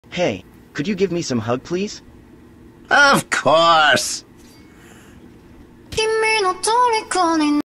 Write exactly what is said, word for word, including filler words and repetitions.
Hey, could you give me some hug, please? Of course!